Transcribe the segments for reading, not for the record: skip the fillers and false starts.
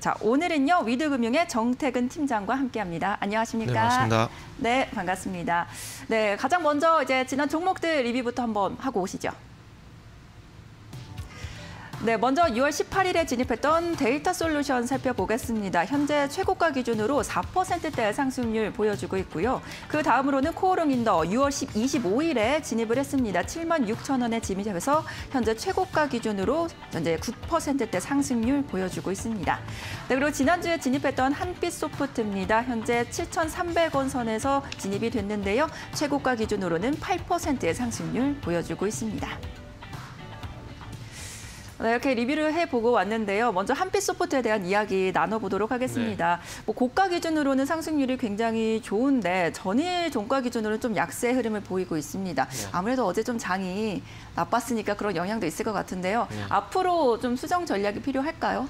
자, 오늘은요, 위드금융의 정태근 팀장과 함께합니다. 안녕하십니까? 네, 반갑습니다. 네, 반갑습니다. 네, 가장 먼저 이제 지난 종목들 리뷰부터 한번 하고 오시죠. 네, 먼저 6월 18일에 진입했던 데이터 솔루션 살펴보겠습니다. 현재 최고가 기준으로 4%대 상승률 보여주고 있고요. 그 다음으로는 코오롱 인더 6월 25일에 진입을 했습니다. 76,000원에 진입해서 현재 최고가 기준으로 현재 9%대 상승률 보여주고 있습니다. 네, 그리고 지난주에 진입했던 한빛소프트입니다. 현재 7,300원 선에서 진입이 됐는데요. 최고가 기준으로는 8%의 상승률 보여주고 있습니다. 네, 이렇게 리뷰를 해보고 왔는데요. 먼저 한빛소프트에 대한 이야기 나눠보도록 하겠습니다. 네. 뭐 고가 기준으로는 상승률이 굉장히 좋은데 전일 종가 기준으로는 좀 약세 흐름을 보이고 있습니다. 네. 아무래도 어제 좀 장이 나빴으니까 그런 영향도 있을 것 같은데요. 네. 앞으로 좀 수정 전략이 필요할까요?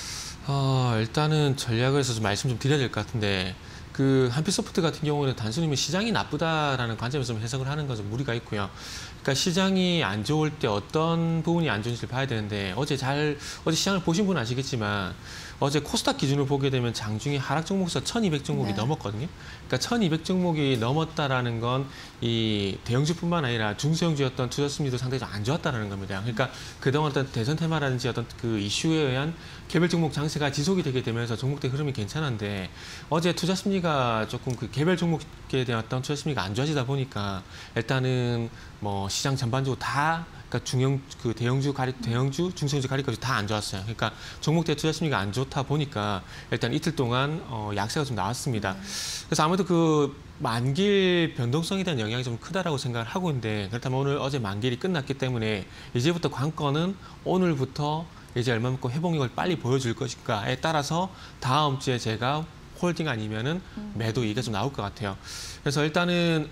일단은 전략을 해서 좀 말씀 좀 드려야 될 것 같은데 그 한빛소프트 같은 경우는 단순히 시장이 나쁘다라는 관점에서 좀 해석을 하는 건 좀 무리가 있고요. 그러니까 시장이 안 좋을 때 어떤 부분이 안 좋은지를 봐야 되는데 어제 시장을 보신 분은 아시겠지만 어제 코스닥 기준으로 보게 되면 장중에 하락 종목수 1,200 종목이 네. 넘었거든요. 그러니까 1,200 종목이 넘었다라는 건 이 대형주뿐만 아니라 중소형주였던 투자 심리도 상당히 좀 안 좋았다라는 겁니다. 그러니까 그동안 어떤 대선 테마라든지 어떤 그 이슈에 의한 개별 종목 장세가 지속이 되게 되면서 종목대 흐름이 괜찮은데 어제 투자 심리가 조금 그 개별 종목에 대한 어떤 투자 심리가 안 좋아지다 보니까 일단은 뭐 시장 전반적으로 다 그러니까 대형주, 중소형주 가리까지 다 안 좋았어요. 그러니까 종목대 투자 심리가 안 좋다 보니까 일단 이틀 동안 약세가 좀 나왔습니다. 그래서 아무래도 그 만길 변동성에 대한 영향이 좀 크다라고 생각을 하고 있는데 그렇다면 어제 만길이 끝났기 때문에 이제부터 관건은 오늘부터 이제 얼마만큼 회복력을 빨리 보여줄 것인가에 따라서 다음 주에 제가 홀딩 아니면은 매도 이익이 좀 나올 것 같아요. 그래서 일단은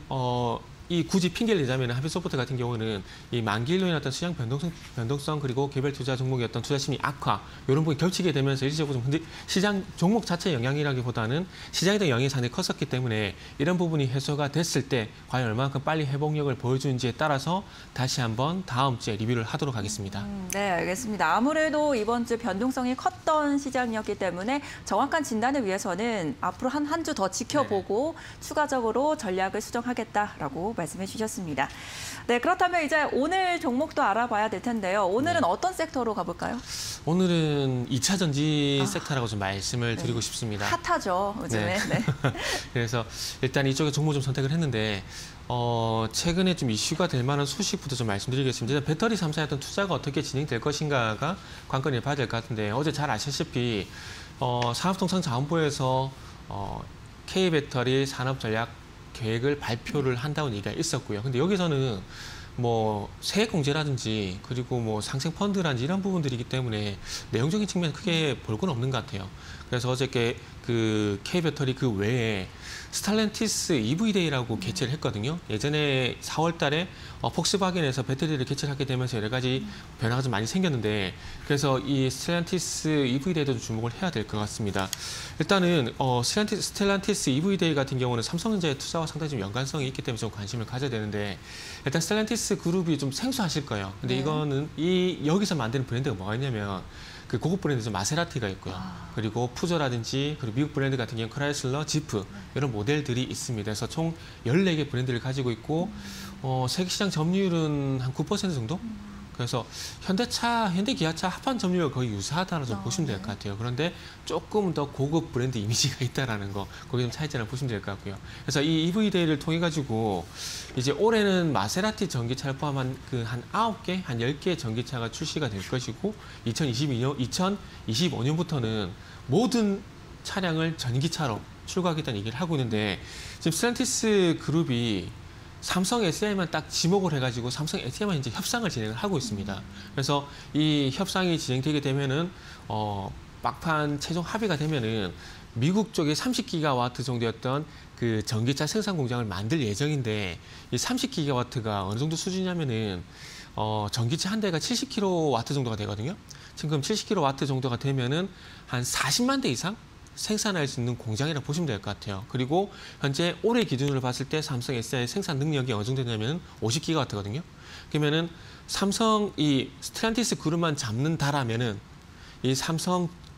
이 굳이 핑계를 대자면 한빛소프트 같은 경우는 이 만기일로 인한 어떤 시장 변동성 그리고 개별 투자 종목의 어떤 투자 심리 악화 이런 부분이 겹치게 되면서 일시적으로 좀 시장 종목 자체 영향이라기보다는 시장에 대한 영향이 상당히 컸었기 때문에 이런 부분이 해소가 됐을 때 과연 얼마만큼 빨리 회복력을 보여주는지에 따라서 다시 한번 다음 주에 리뷰를 하도록 하겠습니다. 네, 알겠습니다. 아무래도 이번 주 변동성이 컸던 시장이었기 때문에 정확한 진단을 위해서는 앞으로 한 주 더 지켜보고 추가적으로 전략을 수정하겠다라고 말씀해 주셨습니다. 네, 그렇다면 이제 오늘 종목도 알아봐야 될 텐데요. 오늘은 어떤 섹터로 가볼까요? 오늘은 2차 전지 섹터라고 좀 말씀을 드리고 싶습니다. 핫하죠, 요즘에. 네. 네. 그래서 일단 이쪽에 종목 좀 선택을 했는데 최근에 좀 이슈가 될 만한 소식부터 좀 말씀드리겠습니다. 일단 배터리 3사의 어떤 투자가 어떻게 진행될 것인가가 관건을 봐야 될 것 같은데 어제 잘 아시다시피 산업통상자원부에서 K배터리 산업전략 계획을 발표를 한다는 얘기가 있었고요. 근데 여기서는 뭐 세액공제라든지 그리고 뭐 상생펀드라든지 이런 부분들이기 때문에 내용적인 측면에 크게 볼 건 없는 것 같아요. 그래서 어저께 그 K배터리 그 외에 스탈렌티스 EV데이라고 개최를 했거든요. 예전에 4월 달에 폭스바겐에서 배터리를 개최를 하게 되면서 여러 가지 변화가 좀 많이 생겼는데 그래서 이 스텔란티스 EV데이도 주목을 해야 될 것 같습니다. 일단은 스텔란티스 EV데이 같은 경우는 삼성전자의 투자와 상당히 좀 연관성이 있기 때문에 좀 관심을 가져야 되는데 일단 스텔란티스 그룹이 좀 생소하실 거예요. 근데 이거는 여기서 만드는 브랜드가 뭐가 있냐면 그 고급 브랜드 마세라티가 있고요. 그리고 푸조라든지 그리고 미국 브랜드 같은 경우 크라이슬러, 지프 이런 모델들이 있습니다. 그래서 총 14개 브랜드를 가지고 있고 세계 시장 점유율은 한 9% 정도? 그래서 현대기아차 합판 점유율과 거의 유사하다고 좀 보시면 될 것 같아요. 그런데 조금 더 고급 브랜드 이미지가 있다라는 거, 거기 좀 차이점을 보시면 될 것 같고요. 그래서 이 EV데이를 통해 가지고 이제 올해는 마세라티 전기차를 포함한 그 한 9개, 한 10개의 전기차가 출시가 될 것이고 2025년부터는 모든 차량을 전기차로 출고하겠다는 얘기를 하고 있는데 지금 스텔란티스 그룹이 삼성 SDI만 딱 지목을 해가지고 삼성 SDI만 이제 협상을 진행을 하고 있습니다. 그래서 이 협상이 진행되게 되면은 막판 최종 합의가 되면은 미국 쪽에 30기가와트 정도였던 그 전기차 생산 공장을 만들 예정인데 이 30기가와트가 어느 정도 수준이냐면은 전기차 한 대가 70kW 정도가 되거든요. 지금 70kW 정도가 되면은 한 40만 대 이상 생산할 수 있는 공장이라고 보시면 될 것 같아요. 그리고 현재 올해 기준으로 봤을 때 삼성 SDI 생산 능력이 어느 정도 되냐면 50기가와트거든요. 그러면은 삼성 이 스텔란티스 그룹만 잡는다라면은 이 삼성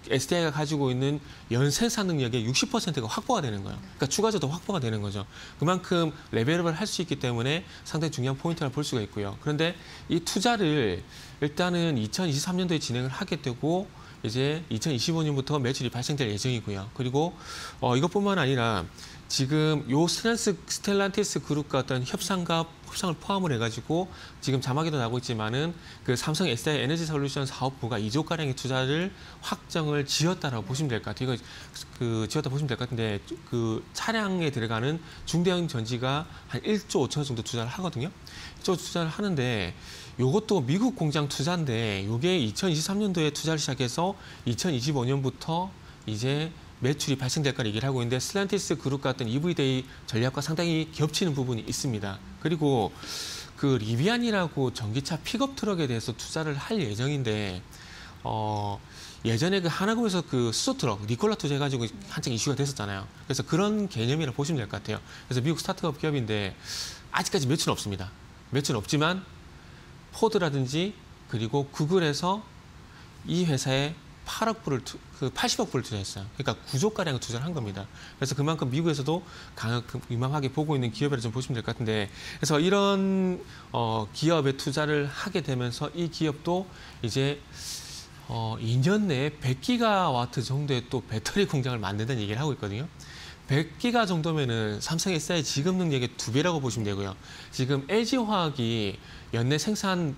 SDI가 가지고 있는 연생산 능력의 60%가 확보가 되는 거예요. 그러니까 추가적으로 확보가 되는 거죠. 그만큼 레벨업을 할 수 있기 때문에 상당히 중요한 포인트를 볼 수가 있고요. 그런데 이 투자를 일단은 2023년도에 진행을 하게 되고 이제 2025년부터 매출이 발생될 예정이고요. 그리고 이것뿐만 아니라 지금 요 스텔란티스 그룹과 어떤 협상을 포함을 해가지고 지금 자막에도 나오고 있지만은 그 삼성 SDI 에너지 솔루션 사업부가 2조 가량의 투자를 확정을 지었다라고 보시면 될 것 같아요. 이거 지었다 보시면 될 것 같은데 그 차량에 들어가는 중대형 전지가 한 1조 5천억 정도 투자를 하거든요. 1조 투자를 하는데 요것도 미국 공장 투자인데 요게 2023년도에 투자를 시작해서 2025년부터 이제 매출이 발생될 거라 얘기를 하고 있는데 스텔란티스 그룹 같은 EV데이 전략과 상당히 겹치는 부분이 있습니다. 그리고 그 리비안이라고 전기차 픽업 트럭에 대해서 투자를 할 예정인데 예전에 그 하나금에서 그 수소 트럭 니콜라 투자해가지고 한창 이슈가 됐었잖아요. 그래서 그런 개념이라 보시면 될 것 같아요. 그래서 미국 스타트업 기업인데 아직까지 매출은 없습니다. 매출은 없지만 포드라든지 그리고 구글에서 이 회사에 80억 불을 투자했어요. 그러니까 9조 가량을 투자를 한 겁니다. 그래서 그만큼 미국에서도 유망하게 보고 있는 기업이라 좀 보시면 될 것 같은데, 그래서 이런 기업에 투자를 하게 되면서 이 기업도 이제 2년 내에 100기가와트 정도의 또 배터리 공장을 만든다는 얘기를 하고 있거든요. 100기가 정도면은 삼성 SDI 지급 능력의 2배라고 보시면 되고요. 지금 LG화학이 연내 생산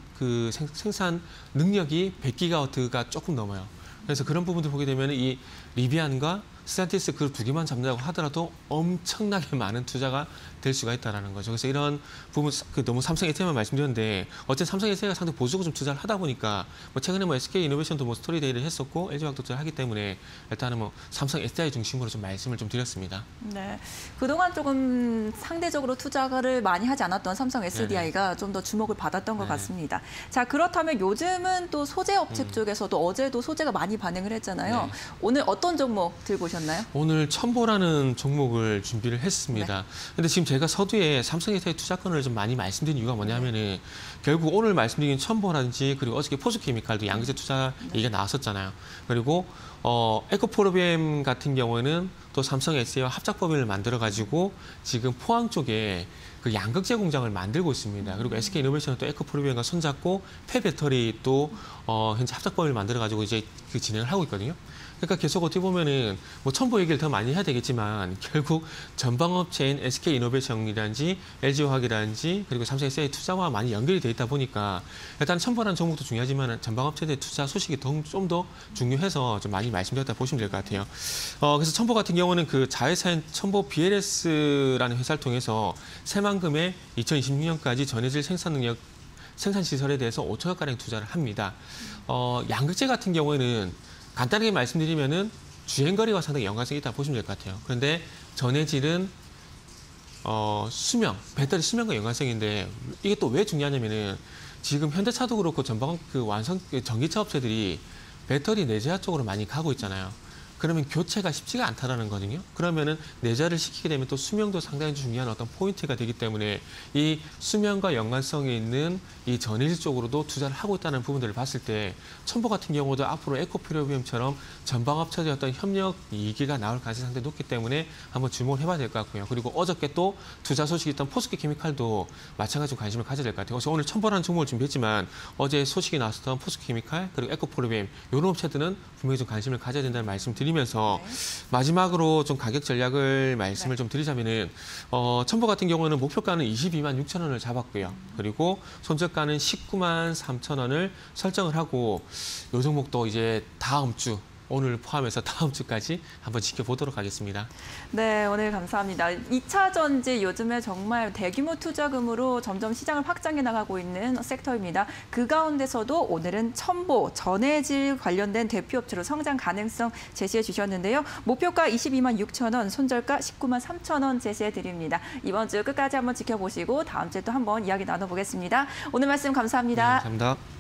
능력이 100기가와트가 조금 넘어요. 그래서 그런 부분들 보게 되면 이 리비안과 스텔란티스 그룹 두 개만 잡는다고 하더라도 엄청나게 많은 투자가 될 수가 있다는 거죠. 그래서 이런 부분 너무 삼성 SDI만 말씀드렸는데 어쨌든 삼성 SDI가 상당히 보수적으로 좀 투자를 하다 보니까 최근에 SK 이노베이션도 스토리데이를 했었고 LG화학도 투자를 하기 때문에 일단은 삼성 SDI 중심으로 좀 말씀을 좀 드렸습니다. 네, 그동안 조금 상대적으로 투자를 많이 하지 않았던 삼성 SDI가 좀 더 주목을 받았던 것 같습니다. 자, 그렇다면 요즘은 또 소재 업체 쪽에서도 어제도 소재가 많이 반응을 했잖아요. 오늘 어떤 종목 들고 오셨나요? 오늘 첨보라는 종목을 준비를 했습니다. 근데 지금 제가 서두에 삼성 SDI 투자권을 좀 많이 말씀드린 이유가 뭐냐면은 결국 오늘 말씀드린 첨보라든지 그리고 어저께 포스케미칼도 양극재 투자 얘기가 나왔었잖아요. 그리고 에코프로비엠 같은 경우에는 또 삼성 SDI와 합작법인을 만들어가지고 지금 포항 쪽에 그 양극재 공장을 만들고 있습니다. 그리고 SK 이노베이션은 또 에코프로비엠과 손잡고 폐배터리 또 현재 합작법인을 만들어가지고 이제 그 진행을 하고 있거든요. 그러니까 계속 어떻게 보면은 첨보 얘기를 더 많이 해야 되겠지만 결국 전방업체인 SK 이노베이션이라든지 LG화학이라든지 그리고 삼성 SDI 투자와 많이 연결이 돼 있다 보니까 일단 첨보라는 종목도 중요하지만 전방업체들 투자 소식이 좀 더 중요해서 좀 많이 말씀드렸다 보시면 될 것 같아요. 그래서 첨보 같은 경우는 그 자회사인 첨보 BLS라는 회사를 통해서 새만금에 2026년까지 전해질 생산 시설에 대해서 5천억 가량 투자를 합니다. 양극재 같은 경우에는 간단하게 말씀드리면은 주행거리와 상당히 연관성이 있다고 보시면 될 것 같아요. 그런데 전해질은 배터리 수명과 연관성인데 이게 또 왜 중요하냐면은 지금 현대차도 그렇고 전방 전기차 업체들이 배터리 내재화 쪽으로 많이 가고 있잖아요. 그러면 교체가 쉽지가 않다라는 거거든요. 그러면은 내재화를 시키게 되면 또 수명도 상당히 중요한 어떤 포인트가 되기 때문에 이 수명과 연관성이 있는 이 전해질 쪽으로도 투자를 하고 있다는 부분들을 봤을 때 첨보 같은 경우도 앞으로 에코프로비엠처럼 전방업체의 어떤 협력 이익이 나올 가능성이 상당히 높기 때문에 한번 주목을 해봐야 될 것 같고요. 그리고 어저께 또 투자 소식이 있던 포스코케미칼도 마찬가지로 관심을 가져야 될 것 같아요. 그래서 오늘 첨보라는 종목을 준비했지만 어제 소식이 나왔던 포스코케미칼 그리고 에코프로비엠 이런 업체들은 분명히 좀 관심을 가져야 된다는 말씀 드리면서 마지막으로 좀 가격 전략을 말씀을 좀 드리자면은 첨보 같은 경우는 목표가는 22만 6천 원을 잡았고요. 그리고 손절가는 19만 3천 원을 설정을 하고 이 종목도 이제 다음 주 오늘 포함해서 다음 주까지 한번 지켜보도록 하겠습니다. 네, 오늘 감사합니다. 2차 전지 요즘에 정말 대규모 투자금으로 점점 시장을 확장해 나가고 있는 섹터입니다. 그 가운데서도 오늘은 첨보, 전해질 관련된 대표업체로 성장 가능성 제시해 주셨는데요. 목표가 22만 6천 원, 손절가 19만 3천 원 제시해 드립니다. 이번 주 끝까지 한번 지켜보시고 다음 주에 또 한번 이야기 나눠보겠습니다. 오늘 말씀 감사합니다. 네, 감사합니다.